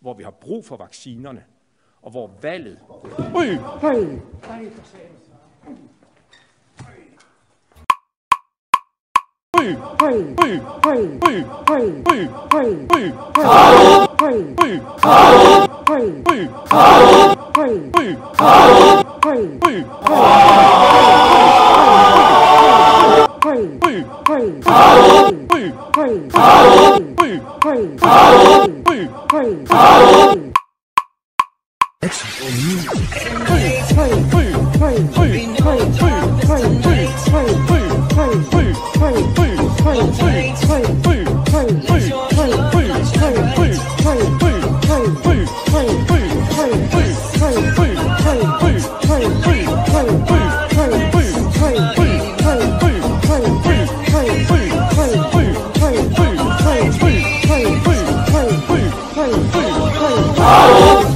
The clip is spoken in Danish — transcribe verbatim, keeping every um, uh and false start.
hvor vi har brug for vaccinerne, og hvor valget... Øj, hej. Øj, hej, øj, hej, øj, hej, øj, hej, øj, hej, øj, hej, øj, hej, øj, hej, øj, Bravo!